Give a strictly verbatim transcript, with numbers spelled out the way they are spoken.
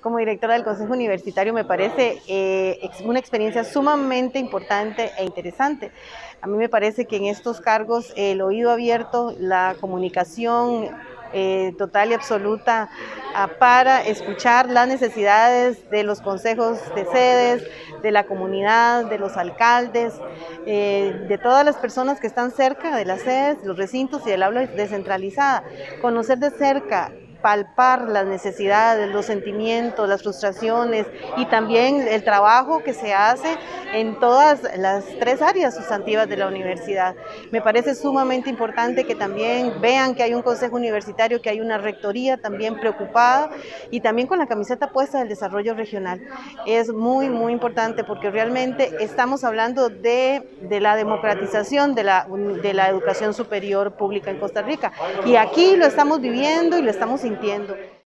como directora del Consejo Universitario me parece eh, una experiencia sumamente importante e interesante. A mí me parece que en estos cargos el oído abierto, la comunicación eh, total y absoluta ah, para escuchar las necesidades de los consejos de sedes, de la comunidad, de los alcaldes, eh, de todas las personas que están cerca de las sedes, los recintos y del aula descentralizada. Conocer de cerca, palpar las necesidades, los sentimientos, las frustraciones y también el trabajo que se hace en todas las tres áreas sustantivas de la universidad. Me parece sumamente importante que también vean que hay un consejo universitario, que hay una rectoría también preocupada y también con la camiseta puesta del desarrollo regional. Es muy, muy importante porque realmente estamos hablando de, de la democratización de la, de la educación superior pública en Costa Rica y aquí lo estamos viviendo y lo estamos sintiendo.